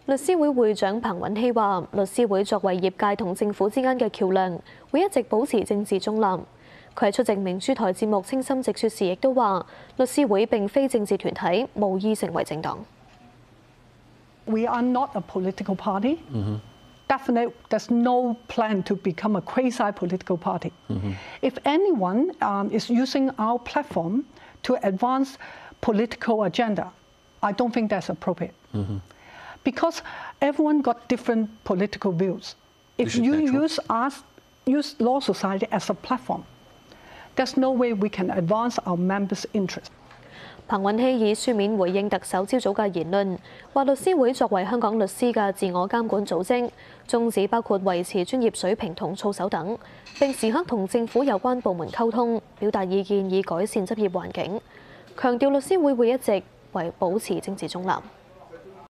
律師會會長彭韻僖話：律師會作為業界同政府之間嘅橋梁，會一直保持政治中立。佢喺出席明珠台節目《清心直說》時，亦都話：律師會並非政治團體，無意成為政黨。 We are not a political party. Definitely, there's no plan to become a quasi-political party. If anyone is using our platform to advance political agenda, I don't think that's appropriate. Because everyone got different political views. If you use Law Society as a platform, there's no way we can advance our members' interests. 彭韻僖以書面回應特首朝早嘅言論，話律師會作為香港律師嘅自我監管組織，宗旨包括維持專業水平同操守等，並時刻同政府有關部門溝通，表達意見以改善執業環境，強調律師會會一直保持政治中立。